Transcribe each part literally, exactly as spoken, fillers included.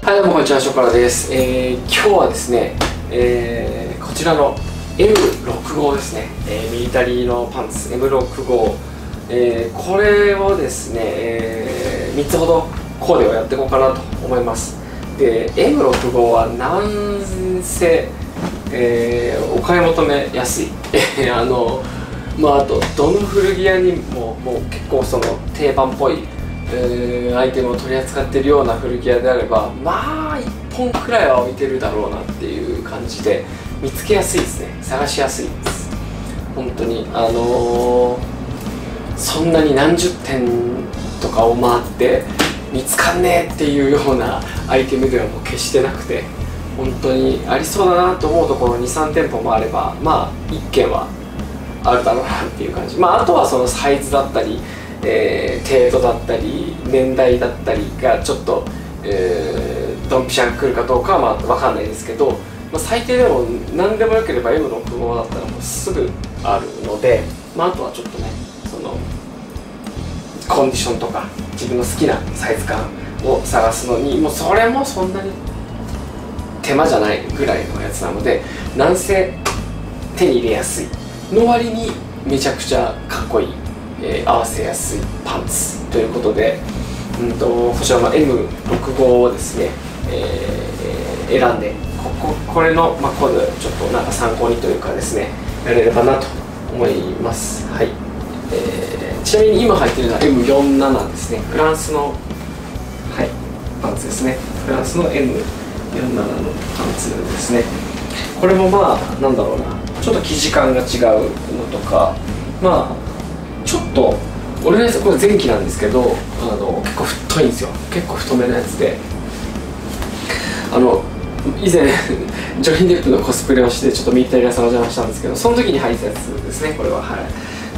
はい、どうもこんにちは、ショコラです。えー、今日はですね、えー、こちらの エムろくごうですね、えー、ミリタリーのパンツ エムろくご、えー、これをですね、えー、みっつほどコーデをやっていこうかなと思います。で、エムろくご はなんせ、えー、お買い求めやすいあの、まあ、あとどの古着屋にももう結構その定番っぽいえー、アイテムを取り扱っているような古着屋であれば、まあいっぽんくらいは置いてるだろうなっていう感じで見つけやすいですね。探しやすいです。本当にあのー、そんなに何十点とかを回って見つかんねえっていうようなアイテムではもう決してなくて、本当にありそうだなと思うところに、さんてんぽもあれば、まあいっけんはあるだろうなっていう感じ。まああとはそのサイズだったりえー、程度だったり年代だったりがちょっと、えー、ドンピシャが来るかどうかはまあ分かんないですけど、まあ、最低でも何でもよければ エムろくご だったらもうすぐあるので、まあ、あとはちょっとねそのコンディションとか自分の好きなサイズ感を探すのにもうそれもそんなに手間じゃないぐらいのやつなので、なんせ手に入れやすいの割にめちゃくちゃかっこいい、えー、合わせやすいパンツということで、うんとこちらの エムろくご をですね、えー、選んでこここれの、まあ、コーデちょっとなんか参考にというかですねやれればなと思います。はい、えー、ちなみに今入っているのは エムよんじゅうなな ですね。フランスの、はい、パンツですね。フランスの エムよんじゅうなな のパンツですね。これもまあなんだろうな、ちょっと生地感が違うのとか、まあちょっと俺のやつこれ前期なんですけど、あの結構太いんですよ。結構太めのやつで、あの以前ジョニー・デップのコスプレをしてちょっとミリタリー屋さんお邪魔したんですけど、その時に履いたやつですね、これは。はい、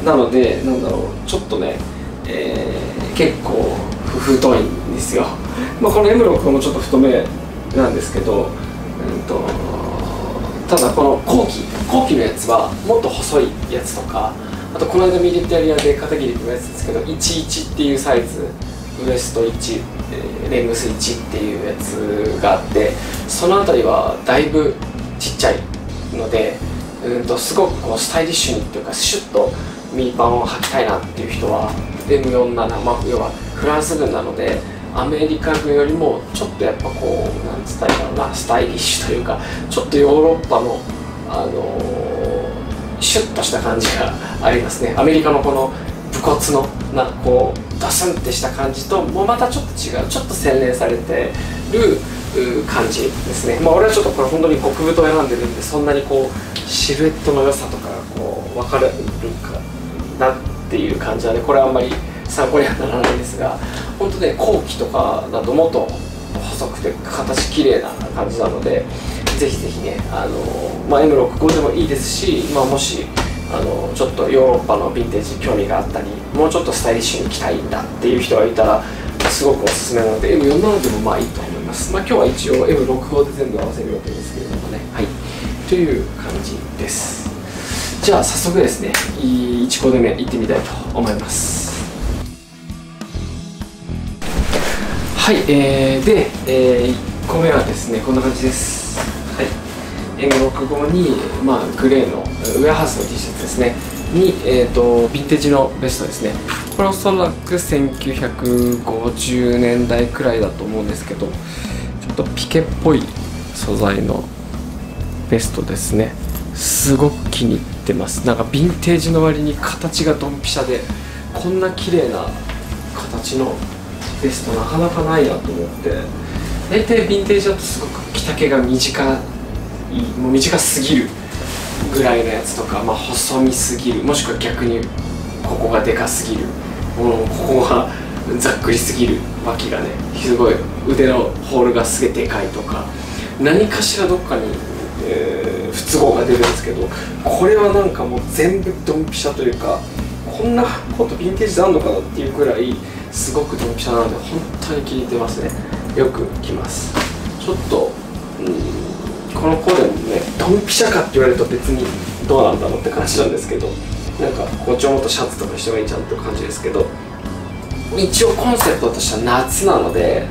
なのでなんだろう、ちょっとね、えー、結構太いんですよ。まあこの エムろくご もちょっと太めなんですけど、うんとただこの後期後期のやつはもっと細いやつとか、あとこの間ミリタリアで片桐君のやつですけどいちいちっていうサイズ、ウエストいち、レングスいちっていうやつがあって、その辺りはだいぶちっちゃいので、うんとすごくこうスタイリッシュにっていうかシュッとミニパンを履きたいなっていう人は エムよんじゅうなな、まあ、要はフランス軍なのでアメリカ軍よりもちょっとやっぱこうなんつったらいいんだろうな、スタイリッシュというかちょっとヨーロッパのあのー、シュッとした感じがありますね。アメリカのこの武骨のなこうドスンってした感じともまたちょっと違う、ちょっと洗練されてる感じですね。まあ俺はちょっとこれ本当に極太を選んでるんで、そんなにこうシルエットの良さとかがこう分かるかなっていう感じはね、これはあんまり参考にはならないんですが、本当ね後期とかだともっと細くて形綺麗な感じなので、ぜひぜひね、あのまあ、エムろくご でもいいですし、まあ、もしあのちょっとヨーロッパのヴィンテージ興味があったり、もうちょっとスタイリッシュに着たいんだっていう人がいたらすごくおすすめなので エムよんじゅうなな でもまあいいと思います。まあ、今日は一応 エムろくご で全部合わせる予定ですけれどもね、はい、という感じです。じゃあ早速ですねいちコーデ目いってみたいと思います。はい、えー、で、えー、いっこめはですねこんな感じです。はい、エムろくご に、まあ、グレーのウェアハウスの T シャツですねに、えー、とヴィンテージのベストですね。これおそらくせんきゅうひゃくごじゅうねんだいくらいだと思うんですけど、ちょっとピケっぽい素材のベストですね。すごく気に入ってます。なんかヴィンテージの割に形がドンピシャで、こんな綺麗な形のベストなかなかないなと思って、大体ヴィンテージだとすごく着丈が短い、もう短すぎるぐらいのやつとか、まあ、細身すぎる、もしくは逆にここがでかすぎる、もうここがざっくりすぎる、脇がねすごい腕のホールがすげえでかいとか、何かしらどっかに、えー、不都合が出るんですけど、これはなんかもう全部ドンピシャというか、こんなことヴィンテージであんのかなっていうくらいすごくドンピシャなので本当に気に入ってますね。よく着ます。ちょっと、うん、このコーデもねドンピシャかって言われると別にどうなんだろうって感じなんですけど、なんかこっちをもっとシャツとかしてもいいじゃんって感じですけど、一応コンセプトとしては夏なので、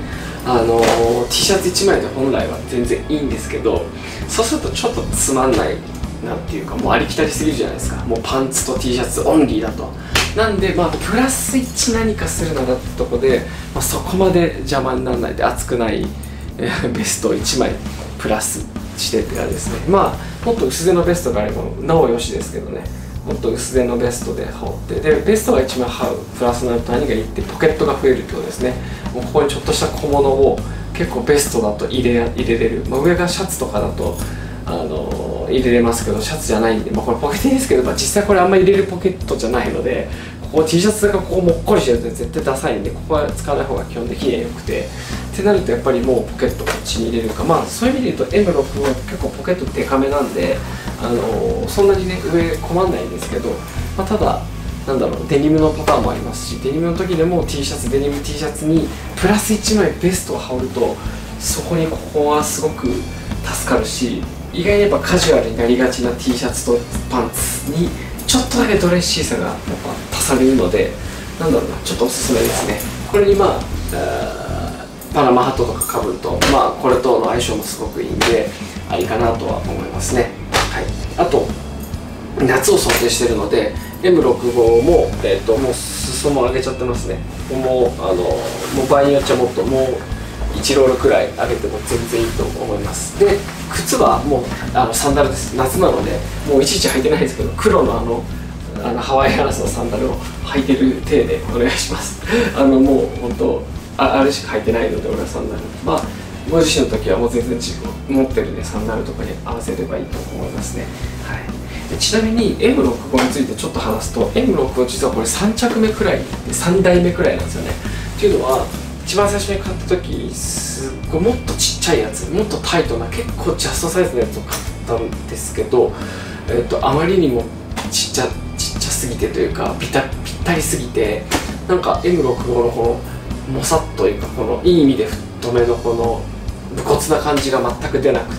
あのー、T シャツいちまいで本来は全然いいんですけど、そうするとちょっとつまんないなんていうか、もうありきたりすぎるじゃないですか。もうパンツと T シャツオンリーだと。なんでまあプラスいち何かするならってとこで、まあ、そこまで邪魔にならないで厚くない、えー、ベストをいちまいプラスしてって感じですね。まあもっと薄手のベストがあればなおよしですけどね、もっと薄手のベストで羽織って、でベストがいちまい羽織るプラスになると何がいいってポケットが増えるってことですね。もうここにちょっとした小物を結構ベストだと入れ入れれる、まあ、上がシャツとかだとあのー、入れれますけど、シャツじゃないんで、まあ、これポケットですけど、まあ、実際これあんまり入れるポケットじゃないので、ここ T シャツがここもっこりしてると絶対ダサいんで、ここは使わない方が基本的には良くて、ってなるとやっぱりもうポケットこっちに入れるか、まあそういう意味で言うと エムろく は結構ポケットデカめなんで、あのー、そんなにね上困んないんですけど、まあ、ただなんだろう、デニムのパターンもありますし、デニムの時でも T シャツデニム T シャツにプラスいちまいベストを羽織ると、そこにここはすごく助かるし、意外にやっぱカジュアルになりがちな T シャツとパンツにちょっとだけドレッシーさがやっぱ足されるので、なんだろうな、ちょっとおすすめですね。これにまあパナマハットとかかぶると、まあこれとの相性もすごくいいんでありかなとは思いますね。はい、あと夏を想定しているので エムろくじゅうご も、えー、ともう裾も上げちゃってますね。もうあのもう場合によっちゃもっともういちロールくらい上げても全然いいと思います。で靴はもうあのサンダルです。夏なのでもういちいち履いてないですけど、黒のあのあのハワイアンスのサンダルを履いてる体でお願いします。あのもう本当 あ, あれしか履いてないので、俺はサンダル、まあご自身の時はもう全然自分持ってるねサンダルとかに合わせればいいと思いますね。はい、でちなみに エムろくじゅうご についてちょっと話すと、 エムろくじゅうご 実はこれさん着目くらいでさん代目くらいなんですよね。っていうのは一番最初に買った時すっごいもっとちっちゃいやつ、もっとタイトな結構ジャストサイズのやつを買ったんですけど、えー、とあまりにもちっちゃちっちゃすぎてというかぴたぴったりすぎて、なんか エムろくじゅうご のこのもさっというか、このいい意味で太めのこの武骨な感じが全く出なくって、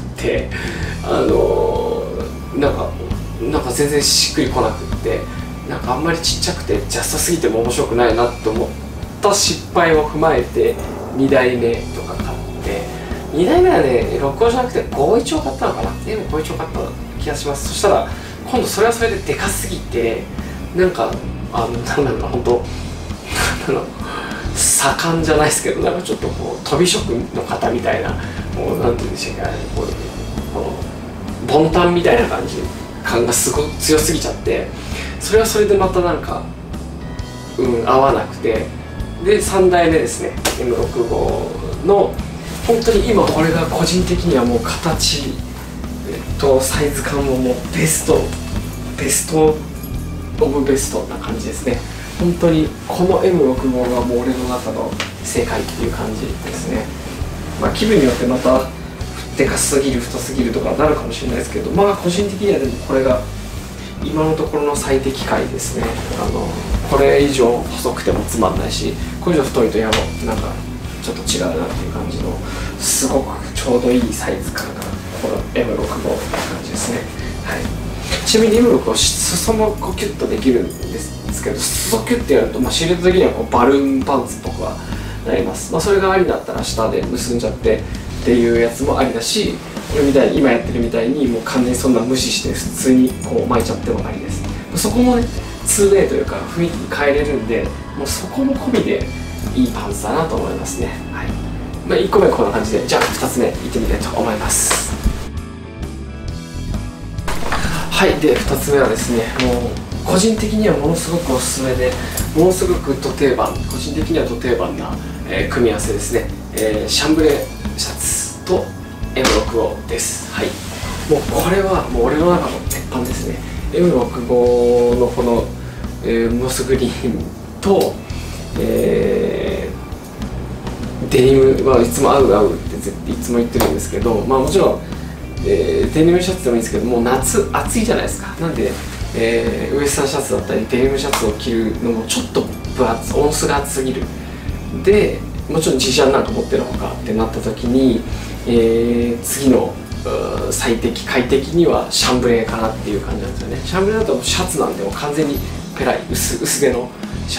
あのー、なんかなんか全然しっくりこなくって、なんかあんまりちっちゃくてジャストすぎても面白くないなと思った失敗を踏まえてに代目とか買って、に代目はねろくじゅうごじゃなくてごじゅういちを買ったのかな、エムごじゅういちを買った気がします。そしたら今度それはそれででかすぎて、なんかあのなんだろうな、本当なんだろう、盛んじゃないですけど、なんかちょっとこう飛び職の方みたいな、もうなんていうんでしたっけ、こうこのボンタンみたいな感じ感がすごく強すぎちゃって、それはそれでまたなんかうん合わなくて、でさん代目ですね エムろくじゅうご の本当に今これが個人的にはもう形とサイズ感ももうベストベストオブベストな感じですね。本当にこの エムろくじゅうご がもう俺の中の正解っていう感じですね。まあ気分によってまたでかすぎる太すぎるとかなるかもしれないですけど、まあ個人的にはでもこれが今のところの最適解ですね。あのこれ以上細くてもつまんないし、これ以上太いとやばなんかちょっと違うなっていう感じのすごくちょうどいいサイズ感がこの エムろくじゅうご って感じですね。はい、ちなみに エムろくじゅうご 裾もこうキュッとできるんですけど、裾キュッてやると、まあ、シルエット的にはこうバルーンパンツっぽくはなります。まあ、それがありだったら下で結んじゃってっていうやつもありだし、これみたいに今やってるみたいにもう完全にそんな無視して普通にこう巻いちゃってもありです。そこもね ツーウェイ というか雰囲気変えれるんで、もうそこも込みでいいパンツだなと思いますね。はい、まあ、いっこめはこんな感じで、じゃあふたつめいってみたいと思います。はい、でふたつめはですね、もう個人的にはものすごくおすすめで、ものすごくド定番、個人的にはド定番な、えー、組み合わせですね。えー、シャンブレーシャツと エムろくじゅうご です。はい、もうこれはもう俺の中の鉄板ですね。 エムろくじゅうご のこの、えー、モスグリーンと、えー、デニムはいつも合う合うっていつも言ってるんですけど、まあもちろん、えー、デニムシャツでもいいんですけど、もう夏暑いじゃないですか。なんで、えー、ウエスタンシャツだったりデニムシャツを着るのもちょっと分厚い、音数が厚すぎる。でもちろん自社なんか持ってるほかってなった時に、えー、次の最適快適にはシャンブレーかなっていう感じなんですよね。シャンブレーだとシャツなんでもう完全にペライ 薄, 薄手のシャツ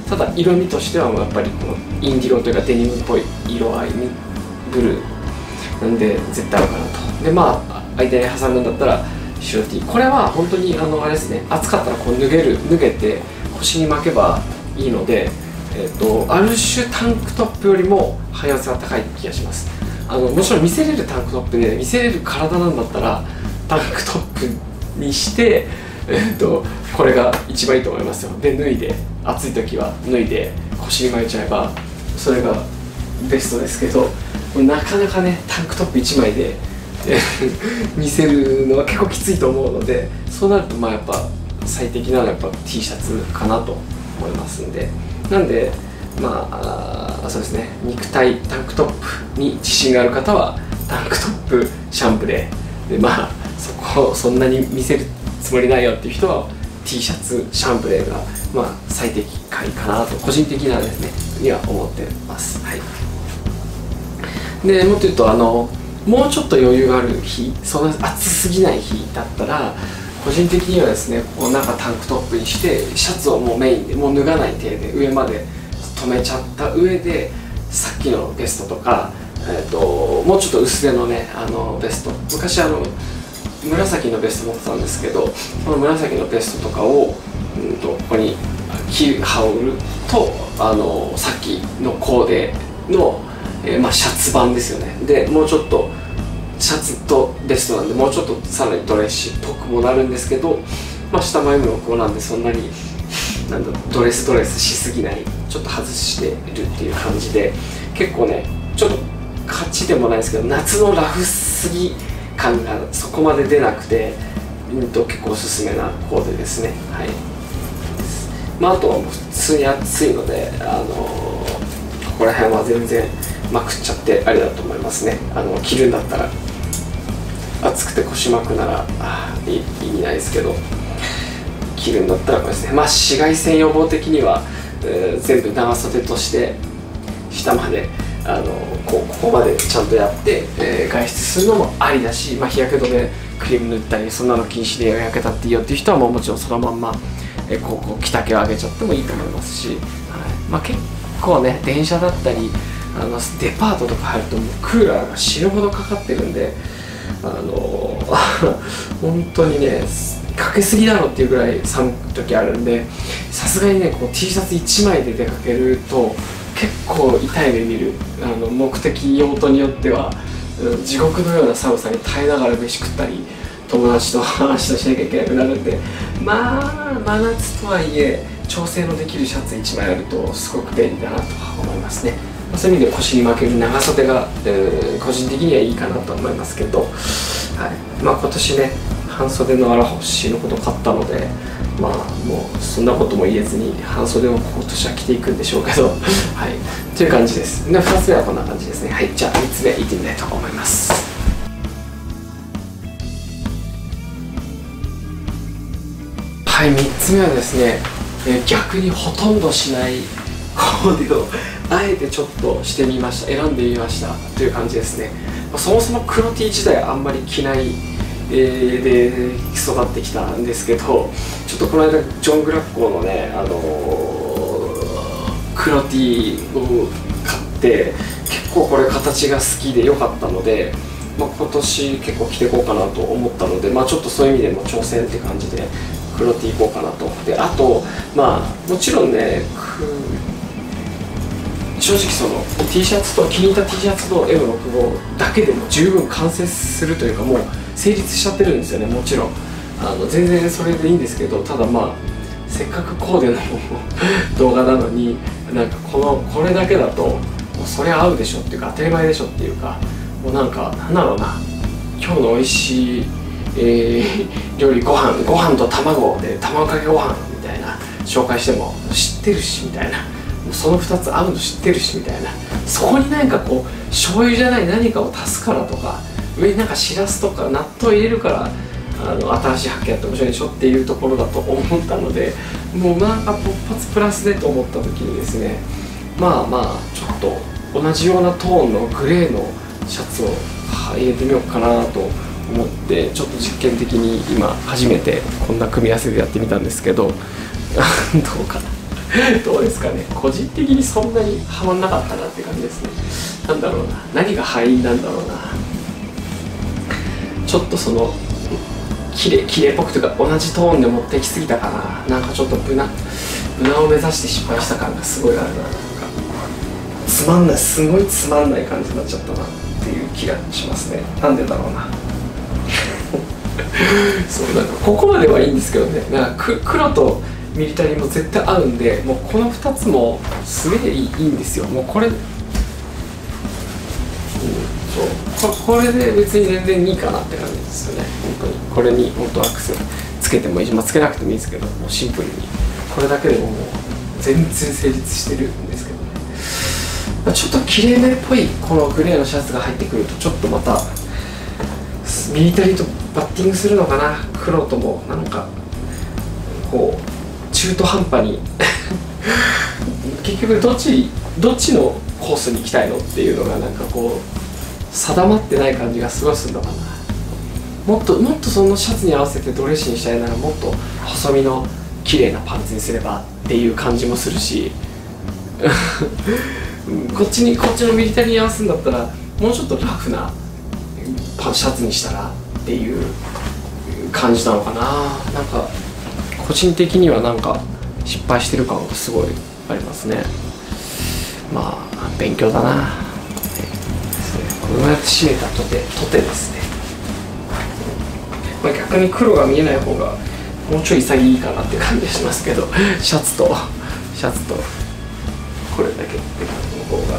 ただ色味としてはもうやっぱりこのインディゴというかデニムっぽい色合いにブルーなんで絶対合うかなと。でまあ間に挟むんだったら白 T、 これは本当にあのあれですね、暑かったらこう脱げる脱げて腰に巻けばいいので、えー、とある種タンクトップよりも汎用性は高い気がします。あのもちろん見せれるタンクトップで見せれる体なんだったらタンクトップにして、えー、とこれが一番いいと思いますよ。で脱いで暑い時は脱いで腰に巻いちゃえばそれがベストですけど、なかなかねタンクトップいちまいで見せるのは結構きついと思うので、そうなるとまあやっぱ最適なのはやっぱ T シャツかなと思いますんで、なんでまああそうですね、肉体タンクトップに自信がある方はタンクトップシャンプで、でまあそこをそんなに見せるつもりないよっていう人は T シャツシャンプレーがまあ最適解かなと個人的なですねには思ってます。はい。でもっと言うとあのもうちょっと余裕がある日、そんな暑すぎない日だったら個人的にはですね、こうなんかタンクトップにしてシャツをもうメインでもう脱がない程で上まで止めちゃった上でさっきのベストとか、えー、ともうちょっと薄手のねあのベスト、昔あの紫のベスト持ってたんですけど、この紫のベストとかを、うん、とここに羽織るとあのさっきのコーデの、えーまあ、シャツ版ですよね。でもうちょっとシャツとベストなんでもうちょっとさらにドレッシーっぽくもなるんですけど、まあ、下も エムろくご なんでそんなになんだドレスドレスしすぎない、ちょっと外してるっていう感じで、結構ねちょっと勝ちでもないですけど夏のラフすぎ感がそこまで出なくて、うんと結構おすすめなコーデですね。はい。まあ、あとはもう普通に暑いので、あのー、ここら辺は全然まくっちゃってありだと思いますね。あの着るんだったら暑くて腰巻くならあ意味ないですけど、着るんだったらこれですね。まあ紫外線予防的には、えー、全部長袖として下まであのこうここまでちゃんとやって、えー、外出するのもありだし、まあ、日焼け止めクリーム塗ったりそんなの禁止で焼けたっていいよっていう人はもうもちろんそのまんま、えー、こうこう着丈を上げちゃってもいいと思いますし、はい、まあ、結構ね電車だったりあのデパートとか入るともうクーラーが死ぬほどかかってるんで、あの本当にねかけすぎだろっていうぐらい寒い時あるんで、さすがにねこう T シャツいちまいで出かけると結構痛い目見る。あの目的用途によっては地獄のような寒さに耐えながら飯食ったり友達と話をしなきゃいけなくなるんで、まあ真夏とはいえ調整のできるシャツいちまいあるとすごく便利だなと思いますね。そういう意味で腰に巻ける長袖が、えー、個人的にはいいかなと思いますけど、はい、まあ今年ね半袖の荒干しのこと買ったので、まあもうそんなことも言えずに半袖を今年は着ていくんでしょうけど、はい、という感じです。でふたつめはこんな感じですね。はい、じゃあみっつめいってみたいと思います。はい、みっつめはですね、えー、逆にほとんどしないコーデをあえてちょっとしてみました。選んでみましたという感じですね。そもそも黒 T 自体あんまり着ない、えー、で育ってきたんですけど、ちょっとこの間ジョン・グラッコーのね、あのー、黒 T を買って結構これ形が好きで良かったので、まあ、今年結構着ていこうかなと思ったので、まあ、ちょっとそういう意味でも挑戦って感じで黒 T いこうかなと。であとまあもちろんね正直その T シャツと気に入った T シャツの エムろくご だけでも十分完成するというか、もう成立しちゃってるんですよね。もちろんあの全然それでいいんですけど、ただまあせっかくコーデの動画なのになんかこのこれだけだともうそれ合うでしょっていうか当たり前でしょっていうか、もうなんかなんだろうな、今日の美味しい、えー、料理ご飯ご飯と卵で卵かけご飯みたいな紹介しても知ってるしみたいな、そのふたつ合うの知ってるしみたいな、そこに何かこう醤油じゃない何かを足すからとか、上になんかしらすとか納豆入れるからあの新しい発見やって面白いでしょっていうところだと思ったので、もうなんか勃発プラスでと思った時にですね、まあまあちょっと同じようなトーンのグレーのシャツを入れてみようかなと思って、ちょっと実験的に今初めてこんな組み合わせでやってみたんですけどどうかなどうですかね。個人的にそんなにハマんなかったなって感じですね。なんだろうな、何が敗因なんだろうな。ちょっとその綺麗綺麗っぽくというか同じトーンで持ってきすぎたかな。なんかちょっと無難無難を目指して失敗した感がすごいあるな。なんかつまんない、すごいつまんない感じになっちゃったなっていう気がしますね。なんでだろうな。そうなんかここまではいいんですけどね。なんか黒とミリタリーも絶対合うんで、もうこのふたつもすげえいい、いいんですよ。もうこれ、うん、そうここれで別に全然いいかなって感じですよね。本当にこれに本当アクセルつけてもいいし、まあ、つけなくてもいいですけど、もうシンプルにこれだけでももう全然成立してるんですけどね。まあ、ちょっと綺麗めっぽいこのグレーのシャツが入ってくるとちょっとまたミリタリーとバッティングするのかな。黒ともなんかこう中途半端に結局どっちどっちのコースに行きたいのっていうのがなんかこう定まってない感じがすごいするのかな。もっともっとそのシャツに合わせてドレッシーにしたいならもっと細身の綺麗なパンツにすればっていう感じもするしこっちにこっちのミリタリーに合わせるんだったらもうちょっとラフなパンシャツにしたらっていう感じなのかな。なんか個人的にはなんか失敗してる感がすごいありますね。まあ勉強だな。こうやって締めたとてとてですね、まあ、逆に黒が見えない方がもうちょい潔いかなって感じがしますけど、シャツとシャツとこれだけって感じの方が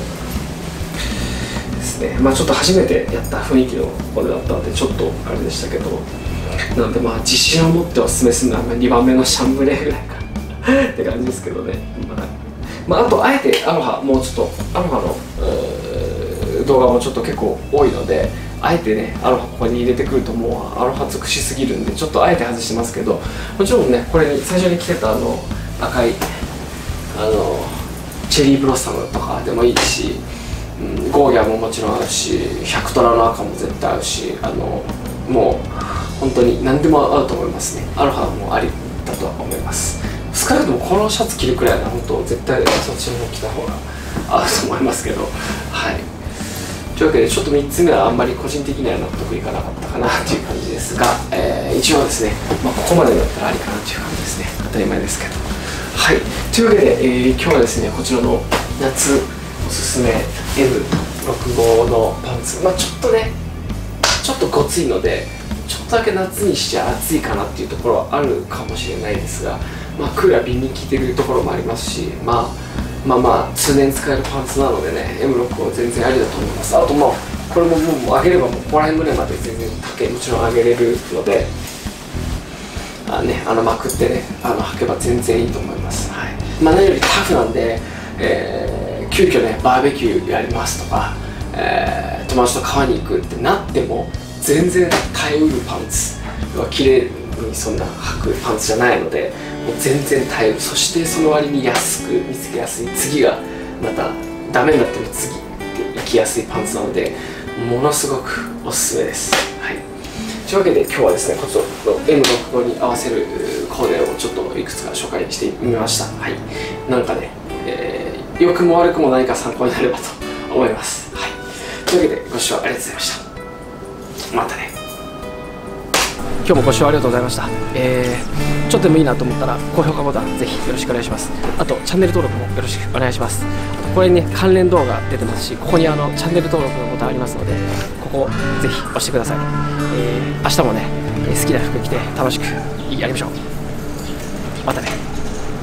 ですね。まあちょっと初めてやった雰囲気のこれだったのでちょっとあれでしたけど、なのでまあ自信を持っておすすめするのはにばんめのシャンブレーぐらいかなって感じですけどね。まあ、まあ、あとあえてアロハもうちょっとアロハの動画もちょっと結構多いので、あえてねアロハここに入れてくるともうアロハ尽くしすぎるんでちょっとあえて外してますけど、もちろんねこれに最初に着てたあの赤いあのチェリーブロッサムとかでもいいし、うん、ゴーギャももちろん合うし、ひゃくトラの赤も絶対合うし、あのもう本当に何でも合うと思いますね。アロハもありだとは思います。少なくともこのシャツ着るくらいなら本当絶対そっちの方着た方が合うと思いますけど、はい。というわけでちょっとみっつめはあんまり個人的には納得いかなかったかなっていう感じですが、えー、一応ですね、まあ、ここまでだったらありかなっていう感じですね。当たり前ですけど。はい。というわけで、えー、今日はですねこちらの夏おすすめ エムろくじゅうご のパンツ、まあちょっとねちょっとごついのでちょっとだけ夏にしちゃ暑いかなっていうところはあるかもしれないですが、まあ、クーラー瓶に効いてるところもありますし、まあ、まあまあ通年使えるパンツなのでね エムろくじゅうご 全然ありだと思います。あとまあこれももう上げればもうここら辺ぐらいまで全然丈もちろん上げれるので、あ、ね、あのまくってねあの履けば全然いいと思います。はい。まあ、何よりタフなんで、えー、急遽ねバーベキューやりますとか、えー、友達と川に行くってなっても全然耐えうるパンツは綺麗にそんな履くパンツじゃないので、もう全然耐える。そしてその割に安く見つけやすい、次がまたダメになっても次って行きやすいパンツなのでものすごくおすすめです。はい。というわけで今日はですねこちらの エムろくじゅうご に合わせるコーデをちょっといくつか紹介してみました。はい。なんかね、えー、良くも悪くも何か参考になればと思います。はい。というわけでご視聴ありがとうございました。またね。今日もご視聴ありがとうございました。えー、ちょっとでもいいなと思ったら高評価ボタンぜひよろしくお願いします。あとチャンネル登録もよろしくお願いします。これにね関連動画出てますし、ここにあのチャンネル登録のボタンありますので、ここぜひ押してください。えー、明日もね好きな服着て楽しくやりましょう。またね。